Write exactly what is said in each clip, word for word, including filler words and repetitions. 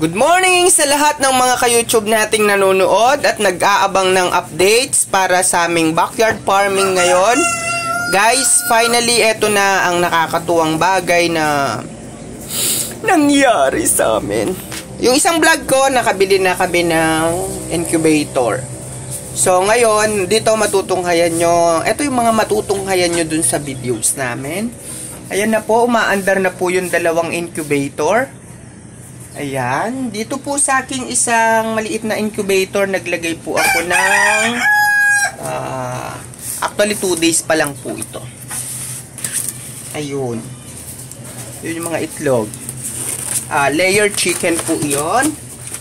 Good morning sa lahat ng mga ka-YouTube nating nanonood at nag-aabang ng updates para sa aming backyard farming ngayon. Guys, finally, eto na ang nakakatuwang bagay na nangyari sa amin. Yung isang vlog ko, nakabili na kami ng incubator. So, ngayon, dito matutunghayan nyo. Ito yung mga matutunghayan nyo dun sa videos namin. Ayan na po, umaandar na po yung dalawang incubator. Ayan, dito po sa aking isang maliit na incubator, naglagay po ako ng uh, actually two days pa lang po ito. Ayun. Yun yung mga itlog. Uh, layer chicken po yun.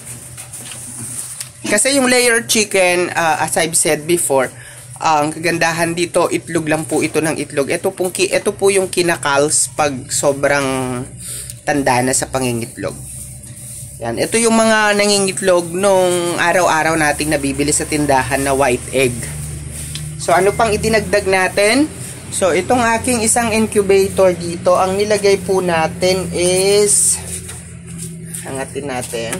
Kasi yung layer chicken, uh, as I've said before, ang uh, kagandahan dito, itlog lang po ito ng itlog. Ito, pong, ito po yung kinakals pag sobrang tanda na sa pangingitlog. Yan, ito yung mga nangingitlog nung araw-araw nating nabibili sa tindahan na white egg. So, ano pang idinagdag natin? So, itong aking isang incubator dito, ang nilagay po natin is, hangatin natin,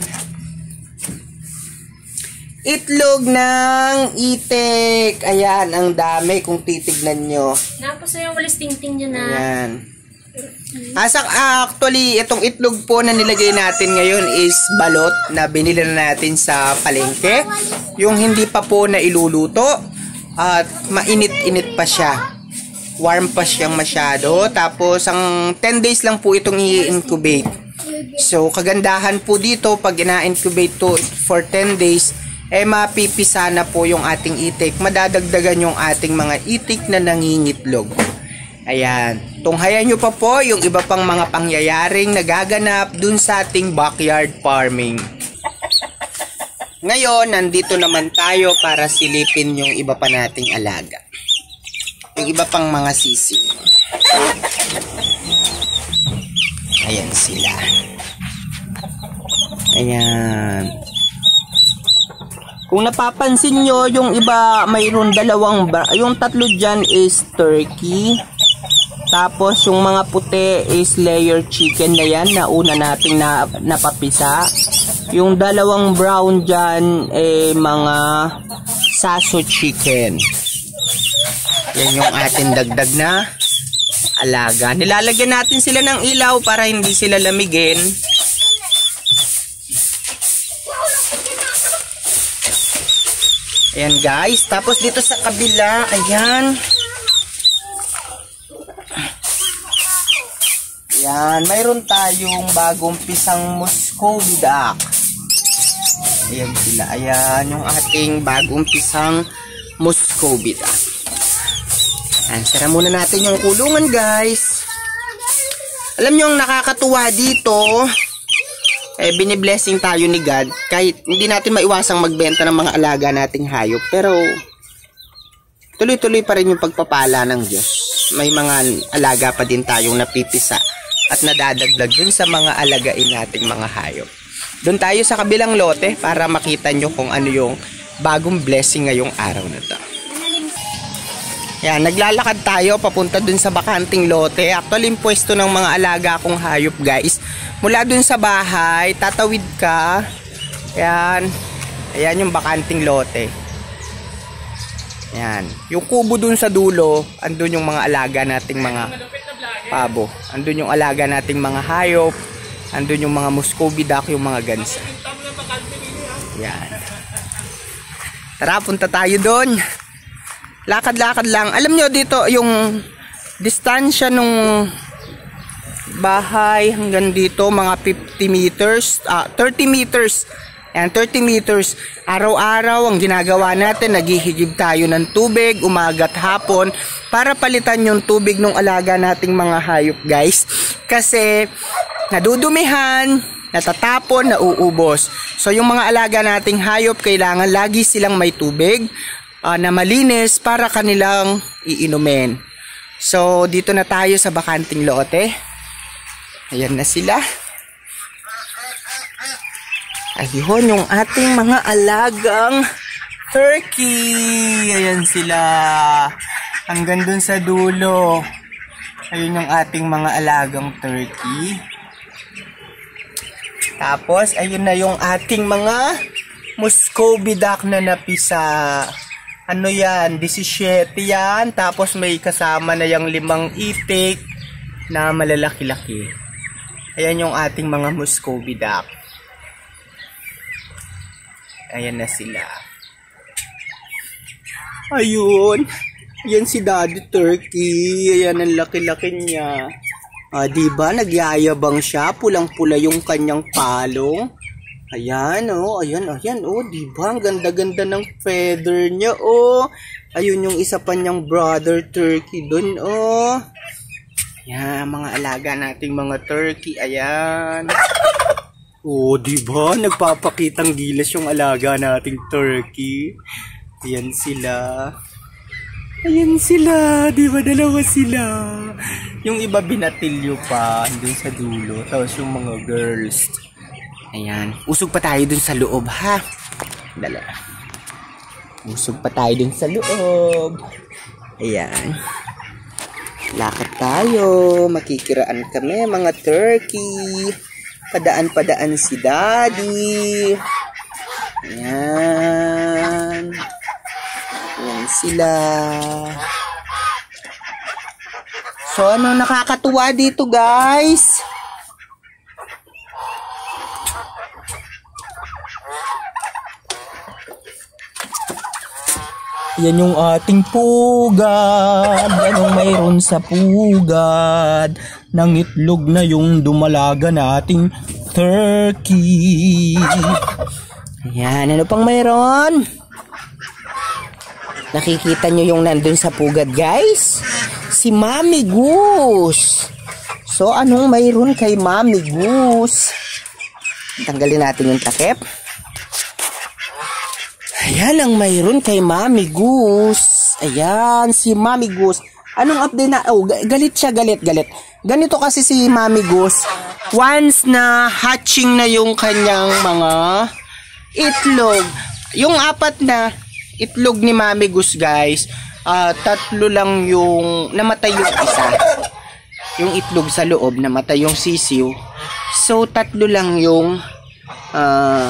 itlog ng itik. Ayan, ang dami kung titignan nyo. Napos na yung walis ting-ting nyo na. Ayan. Asak, actually, itong itlog po na nilagay natin ngayon is balot na binili na natin sa palengke. Yung hindi pa po na iluluto at mainit-init pa siya. Warm pa siyang masyado. Tapos, ang ten days lang po itong i-incubate. So, kagandahan po dito, pag ina-incubate to for ten days, eh mapipisa na po yung ating itik. Madadagdagan yung ating mga itik na nangingitlog. Ayan. Tunghayan nyo pa po yung iba pang mga pangyayaring nagaganap dun sa ating backyard farming. Ngayon, nandito naman tayo para silipin yung iba pa nating alaga. Yung iba pang mga sisig. Ayan sila. Ayan. Kung napapansin nyo, yung iba mayroon dalawang, yung tatlo dyan is turkey. Tapos, yung mga puti is layer chicken na yan na una nating na, napapisa. Yung dalawang brown dyan, eh, mga saso chicken. Yan yung ating dagdag na alaga. Nilalagyan natin sila ng ilaw para hindi sila lamigin. Ayan guys. Tapos dito sa kabila, ayan. Yan, mayroon tayong bagong pisang Muscovy duck. Ayan sila. Ayan, yung ating bagong pisang Muscovy duck. Ayan, sara muna natin yung kulungan, guys. Alam nyo, ang nakakatuwa dito, eh, biniblessing tayo ni God. Kahit hindi natin maiwasang magbenta ng mga alaga nating hayop. Pero, tuloy-tuloy pa rin yung pagpapala ng Diyos. May mga alaga pa din tayong napipisa at nadadagdag dun sa mga alagain nating mga hayop. Doon tayo sa kabilang lote para makita nyo kung ano yung bagong blessing ngayong araw na to. Yan, naglalakad tayo papunta dun sa bakanting lote. Actually, yung pwesto ng mga alaga kong hayop, guys. Mula dun sa bahay, tatawid ka. Yan. Ayan yung bakanting lote. Yan. Yung kubo dun sa dulo, andun yung mga alaga nating mga pabo. Andun yung alaga nating mga hayop. Andun yung mga Muscovy duck, yung mga gansa. Yan. Tara, punta tayo doon. Lakad-lakad lang. Alam nyo dito, yung distansya nung bahay hanggang dito, mga fifty meters, ah, thirty meters. Yan, thirty meters. Araw-araw ang ginagawa natin, naghihigib tayo ng tubig, umaga't hapon, para palitan yung tubig ng alaga nating mga hayop, guys. Kasi, nadudumihan, natatapon, nauubos. So, yung mga alaga nating hayop, kailangan lagi silang may tubig uh, na malinis para kanilang iinumin. So, dito na tayo sa bakanting lote. Ayan na sila. Ayun, yung ating mga alagang turkey. Ayan sila. Hanggang dun sa dulo. Ayun yung ating mga alagang turkey. Tapos, ayun na yung ating mga Muscovy duck na napisa. Ano yan? seventeen yan. Tapos may kasama na yung limang itik na malalaki-laki. Ayan yung ating mga Muscovy duck. Ayan na sila. Ayun. Yan si Daddy Turkey. Ayan ang laki-laki niya. Ah, diba? Nagyayabang siya. Pulang-pula yung kanyang palong. Ayan, oh. Ayan, ayan, oh. Diba? Ang ganda-ganda ng feather niya, oh. Ayun yung isa pa niyang brother turkey dun, oh. Ayan, mga alaga nating mga turkey. Ayan. Oh, diba? Nagpapakitang gilas yung alaga nating turkey. Ayan sila. Ayan sila. Diba? Dalawa sila. Yung iba binatilyo pa. Dun sa dulo. Tapos yung mga girls. Ayan. Usog pa tayo dun sa loob, ha? Dala. Usog pa tayo dun sa loob. Ayan. Lakad tayo. Makikiraan kami, mga turkey. Padaan-padaan si Daddy. Ayan. Ayan sila. So, ano nakakatuwa dito, guys? Yan yung ating pugad. Anong mayroon sa pugad? Nang itlog na yung dumalaga nating turkey. Ayan, ano pang mayroon? Nakikita nyo yung nandun sa pugad, guys? Si Mami Goose. So, anong mayroon kay Mami Goose? Tanggalin natin yung takip. Ayan ang mayroon kay Mami Goose. Ayan, si Mami Goose. Anong update na? Oh, galit siya, galit, galit. Ganito kasi si Mami Goose. Once na hatching na yung kanyang mga itlog. Yung apat na itlog ni Mami Goose, guys. Uh, tatlo lang yung namatay yung isa. Yung itlog sa loob, namatay yung sisiw. So, tatlo lang yung uh,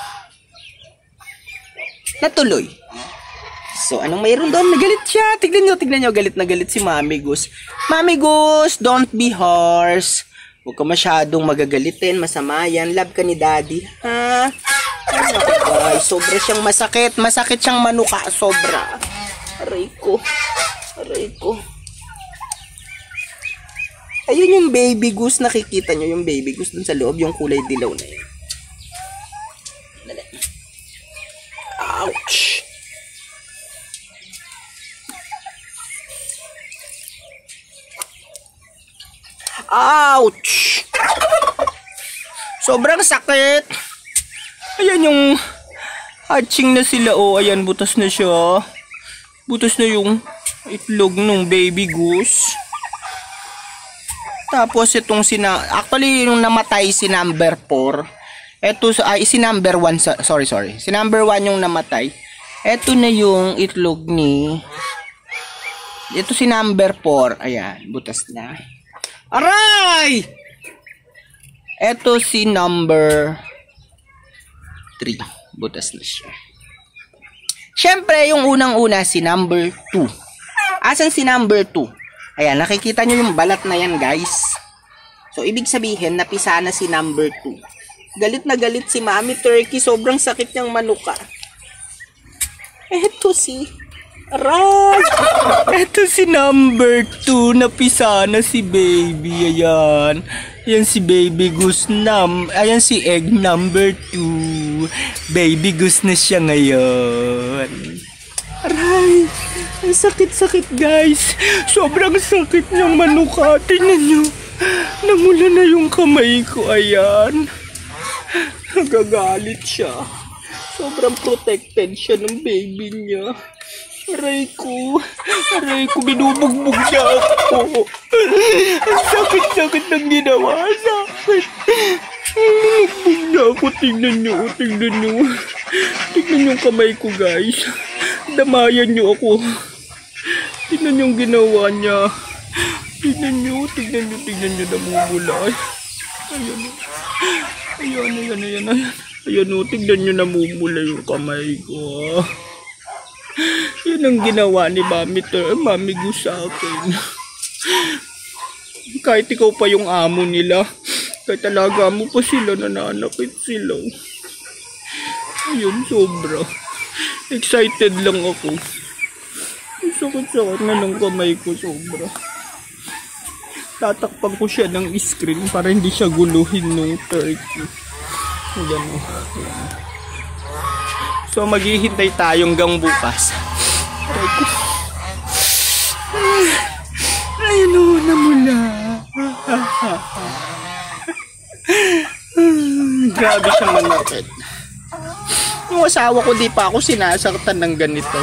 natuloy. So, anong mayroon doon? Nagalit siya. Tignan nyo, tignan nyo. Galit na galit si Mami Goose. Mami Goose, don't be harsh. Huwag ka masyadong magagalitin. Masama yan. Love ka ni Daddy. Ha? Ay, sobra siyang masakit. Masakit siyang manuka. Sobra. Aray ko. Aray ko. Ayun yung baby goose. Nakikita nyo yung baby goose dun sa loob. Yung kulay dilaw na yun. Ouch! Ouch! Sobrang sakit. Ayan yung hatching na sila. Oh, ayan, butas na siya. Butas na yung itlog ng baby goose. Tapos itong sina... Actually, yung namatay si number four. Ito, ay, si number one, sorry, sorry. Si number one yung namatay. Ito na yung itlog ni... Ito si number four. Ayan, butas na. Aray! Ito si number three. Butas na siya. Siyempre, yung unang-una si number two. Asan si number two? Ayan, nakikita nyo yung balat na yan, guys. So, ibig sabihin, napisa na si number two. Galit na galit si Mami Turkey. Sobrang sakit niyang manuka. Eto si... Aray! Eto si number two. Napisa na si baby. Ayan. Ayan si baby goose nam. Ayan si egg number two. Baby goose na siya ngayon. Aray! Ang sakit-sakit, guys. Sobrang sakit niyang manuka. Tingnan niyo. Namula na yung kamay ko. Ayan. Nagagalit siya. Sobrang protected siya ng baby niya. Aray ko. Aray ko, binubugbog niya ako. Ang sakit-sakit ng ginawa sa akin. Binubugbog niya ako. Tingnan niyo, tingnan niyo. Tingnan yung kamay ko, guys. Damayan niyo ako. Tingnan yung ginawa niya. Tingnan niyo, tingnan niyo, tingnan niyo, namumula. Ayan. Ayan, ayan, ayan, ayan. Ayan o, tignan nyo namumula yung kamay ko. Ah. Yan ang ginawa ni Mami, ter, Mami Gus sa akin. Kahit ikaw pa yung amo nila, kahit talaga mo pa sila, nananakit sila. Ayun, sobra. Excited lang ako. Sakit-sakit na ng kamay ko, sobra. Tatakpan ko siya ng screen para hindi siya guluhin nung turkey. Ayan o. So maghihintay tayo hanggang bukas. Ayun o, namula. Grabe siya manakit. Yung asawa ko di pa ako sinasaktan ng ganito.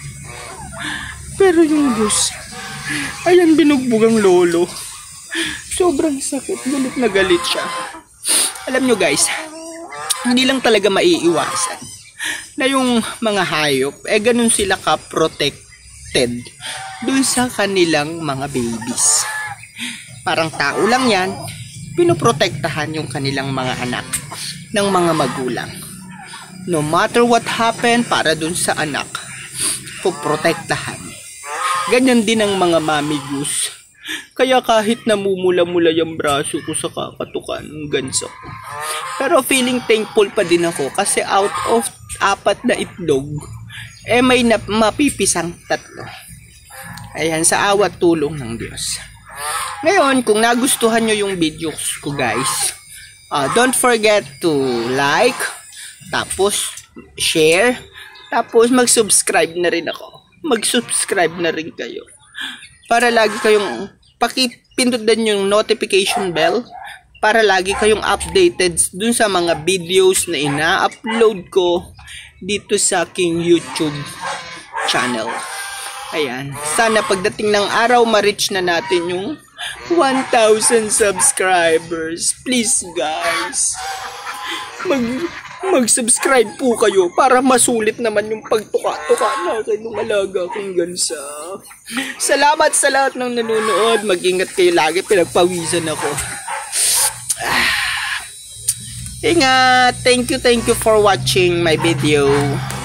Pero yung Gus, ayan binugbog ang lolo. Sobrang sakit, galit na galit siya. Alam nyo guys, hindi lang talaga maiiwasan na yung mga hayop, eh ganun sila ka-protected dun sa kanilang mga babies. Parang tao lang yan, pinoprotektahan yung kanilang mga anak ng mga magulang. No matter what happen para dun sa anak, puprotektahan. Ganyan din ang mga Mami Gus. Kaya kahit namumula-mula yung braso ko sa kakatukan ng ganso. Pero feeling thankful pa din ako kasi out of apat na itlog, eh may na mapipisang tatlo. Ayan, sa awat tulong ng Diyos. Ngayon, kung nagustuhan nyo yung videos ko guys, uh, don't forget to like, tapos share, tapos mag-subscribe na rin ako. Mag-subscribe na rin kayo. Para lagi kayong pakipindutan yung notification bell para lagi kayong updated dun sa mga videos na ina-upload ko dito sa aking YouTube channel. Ayan. Sana pagdating ng araw ma-reach na natin yung one thousand subscribers. Please guys. Mag mag-subscribe po kayo para masulit naman yung pagtuka-tuka natin ng alaga kong gansa. Salamat sa lahat ng nanonood. Mag-ingat kayo lagi. Pinagpawisan ako. Ingat. Thank you, thank you for watching my video.